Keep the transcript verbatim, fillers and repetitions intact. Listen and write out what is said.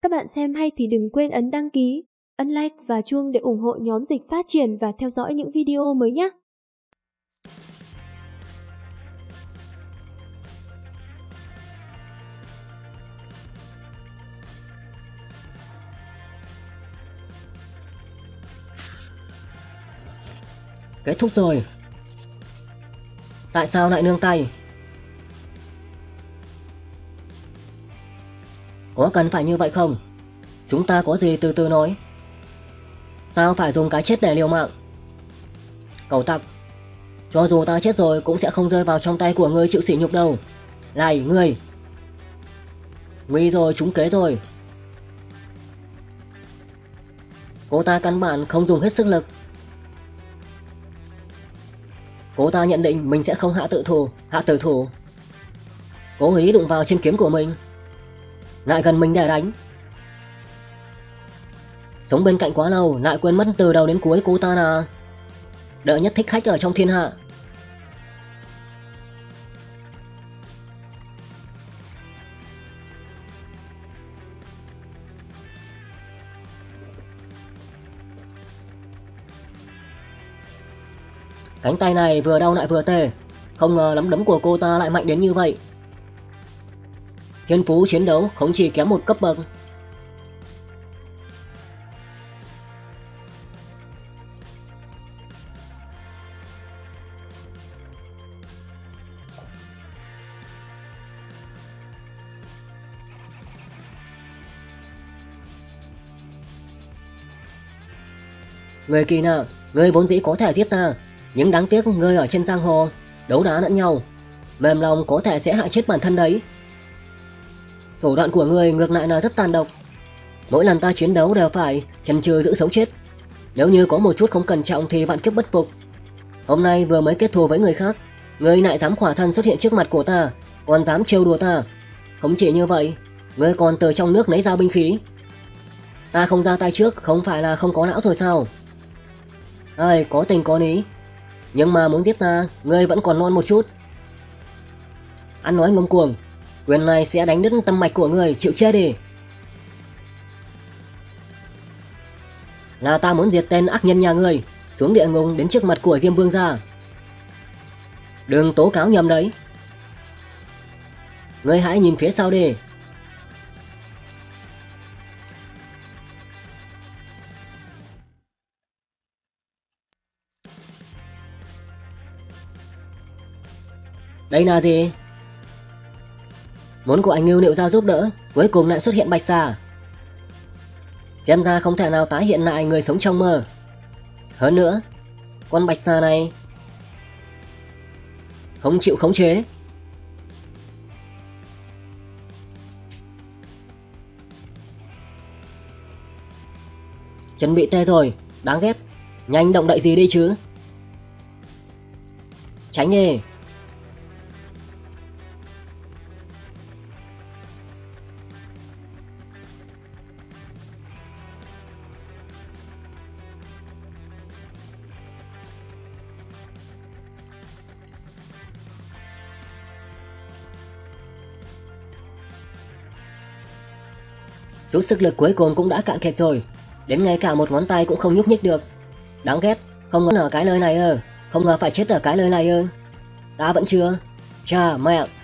Các bạn xem hay thì đừng quên ấn đăng ký, ấn like và chuông để ủng hộ nhóm Dịch Phát Triển và theo dõi những video mới nhé. Kết thúc rồi. Tại sao lại nương tay? Có cần phải như vậy không? Chúng ta có gì từ từ nói. Sao phải dùng cái chết để liều mạng? Cẩu tặc, cho dù ta chết rồi cũng sẽ không rơi vào trong tay của ngươi chịu sỉ nhục đâu. Này ngươi! Nguy rồi, trúng kế rồi. Cô ta căn bản không dùng hết sức lực. Cô ta nhận định mình sẽ không hạ tự thủ, hạ tử thủ. Cố ý đụng vào trên kiếm của mình, lại gần mình để đánh. Sống bên cạnh quá lâu, lại quên mất từ đầu đến cuối cô ta là đệ nhất thích khách ở trong thiên hạ. Cánh tay này vừa đau lại vừa tê. Không ngờ nắm đấm của cô ta lại mạnh đến như vậy. Thiên phú chiến đấu không chỉ kém một cấp bậc. Người kỳ nạ, ngươi vốn dĩ có thể giết ta, nhưng đáng tiếc ngươi ở trên giang hồ đấu đá lẫn nhau, mềm lòng có thể sẽ hại chết bản thân đấy. Thủ đoạn của ngươi ngược lại là rất tàn độc. Mỗi lần ta chiến đấu đều phải chần chừ giữ sống chết. Nếu như có một chút không cẩn trọng thì vạn kiếp bất phục. Hôm nay vừa mới kết thù với người khác, ngươi lại dám khỏa thân xuất hiện trước mặt của ta, còn dám trêu đùa ta. Không chỉ như vậy, ngươi còn từ trong nước lấy ra binh khí. Ta không ra tay trước không phải là không có não rồi sao? Ơi, có tình có lý. Nhưng mà muốn giết ta, ngươi vẫn còn non một chút. Ăn nói ngông cuồng, quyền này sẽ đánh đứt tâm mạch của ngươi, chịu chết đi. Là ta muốn diệt tên ác nhân nhà ngươi, xuống địa ngục đến trước mặt của Diêm Vương gia. Đừng tố cáo nhầm đấy. Ngươi hãy nhìn phía sau đi. Đây là gì? Muốn của anh Ngưu Liệu ra giúp đỡ, cuối cùng lại xuất hiện Bạch Xà. Xem ra không thể nào tái hiện lại người sống trong mơ. Hơn nữa, con Bạch Xà này không chịu khống chế. Chân bị tê rồi, đáng ghét. Nhanh động đậy gì đi chứ. Tránh đi. Chút sức lực cuối cùng cũng đã cạn kiệt rồi, đến ngay cả một ngón tay cũng không nhúc nhích được. Đáng ghét, không ngờ ở cái nơi này ơ, không ngờ phải chết ở cái nơi này ơ. Ta vẫn chưa. Cha mẹ.